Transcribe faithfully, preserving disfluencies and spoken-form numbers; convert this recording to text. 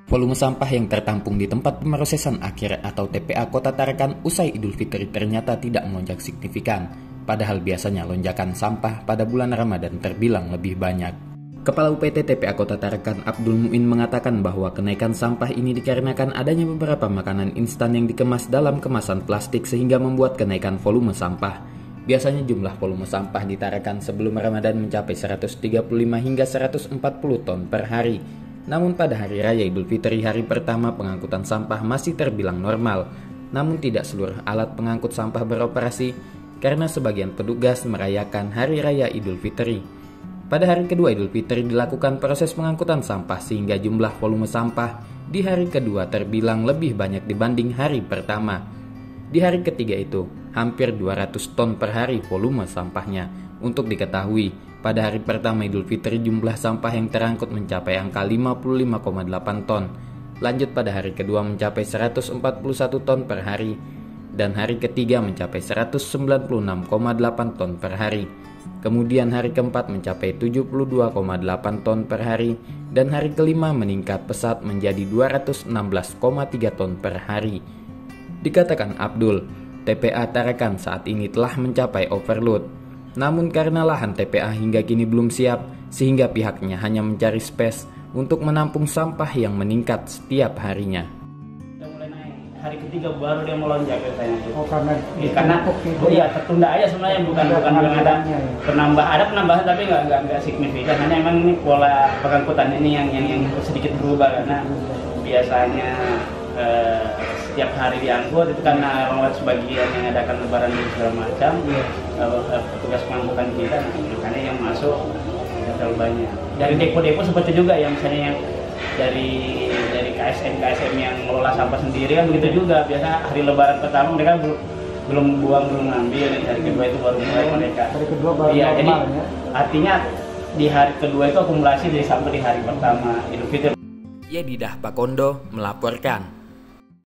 Volume sampah yang tertampung di tempat pemrosesan akhir atau T P A Kota Tarakan usai Idul Fitri ternyata tidak melonjak signifikan, padahal biasanya lonjakan sampah pada bulan Ramadan terbilang lebih banyak. Kepala U P T T P A Kota Tarakan Abdul Muin mengatakan bahwa kenaikan sampah ini dikarenakan adanya beberapa makanan instan yang dikemas dalam kemasan plastik sehingga membuat kenaikan volume sampah. Biasanya jumlah volume sampah di Tarakan sebelum Ramadan mencapai seratus tiga puluh lima hingga seratus empat puluh ton per hari. Namun pada hari raya Idul Fitri hari pertama pengangkutan sampah masih terbilang normal. Namun tidak seluruh alat pengangkut sampah beroperasi karena sebagian petugas merayakan hari raya Idul Fitri. Pada hari kedua Idul Fitri dilakukan proses pengangkutan sampah sehingga jumlah volume sampah di hari kedua terbilang lebih banyak dibanding hari pertama. Di hari ketiga itu hampir dua ratus ton per hari volume sampahnya. Untuk diketahui, pada hari pertama Idul Fitri jumlah sampah yang terangkut mencapai angka lima puluh lima koma delapan ton. Lanjut pada hari kedua mencapai seratus empat puluh satu ton per hari. Dan hari ketiga mencapai seratus sembilan puluh enam koma delapan ton per hari. Kemudian hari keempat mencapai tujuh puluh dua koma delapan ton per hari. Dan hari kelima meningkat pesat menjadi dua ratus enam belas koma tiga ton per hari. Dikatakan Abdul, T P A Tarakan saat ini telah mencapai overload. Namun karena lahan T P A hingga kini belum siap, sehingga pihaknya hanya mencari space untuk menampung sampah yang meningkat setiap harinya. Udah mulai naik, hari ketiga baru dia melonjak katanya. Oh karena ya, karena oh iya tertunda aja sebenarnya, bukan bukan belum ada penambah ada penambahan tapi nggak nggak nggak signifikan. Hanya emang ini pola pengangkutan ini yang yang, yang sedikit berubah karena biasanya eh, setiap hari diangkut itu karena orang sebagian yang adakan lebaran dan segala macam, yeah. Petugas pengangkutan kita makanya yang masuk tidak terlalu banyak. Dari depo-depo seperti juga yang misalnya yang dari dari K S M K S M yang mengelola sampah sendiri kan begitu juga. Biasa hari lebaran pertama mereka belum belum buang belum ngambil, dan hari kedua itu baru mulai mereka. Hari kedua baru iya, normal, jadi ya? Artinya di hari kedua itu akumulasi dari sampai di hari pertama Idul Fitri. Yedidah Pakondo melaporkan.